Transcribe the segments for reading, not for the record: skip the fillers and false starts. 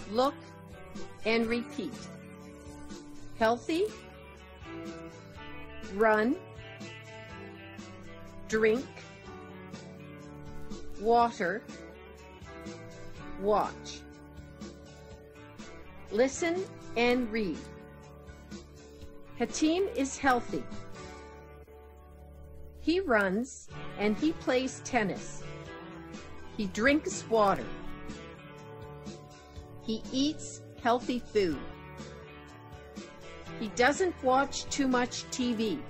Look and repeat. Healthy, run, drink, water, watch. Listen and read. Hatim is healthy. He runs and he plays tennis. He drinks water. He eats healthy food. He doesn't watch too much TV.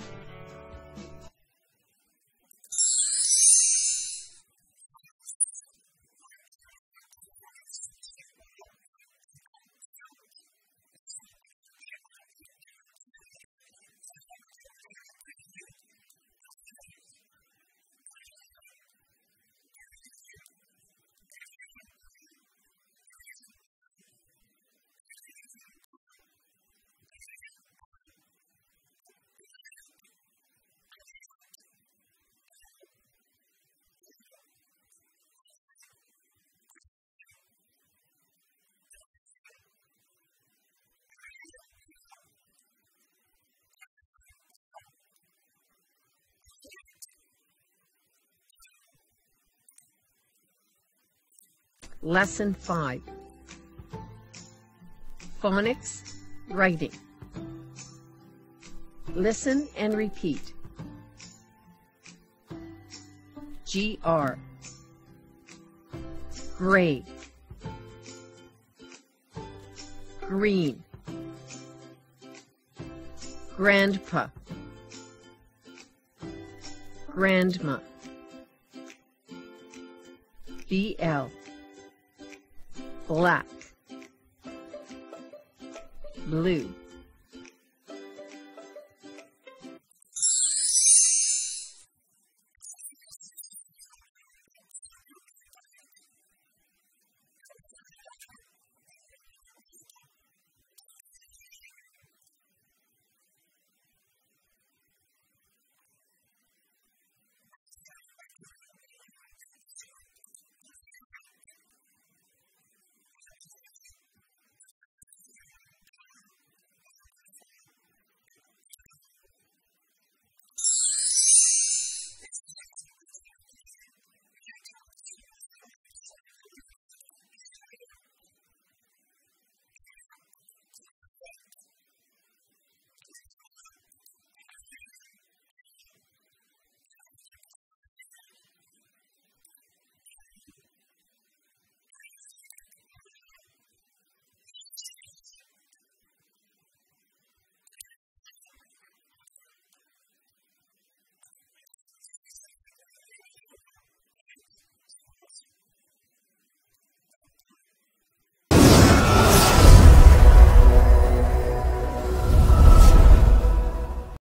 Lesson 5. Phonics Writing. Listen and repeat. GR. Grade. Green. Grandpa. Grandma. BL. Black, blue.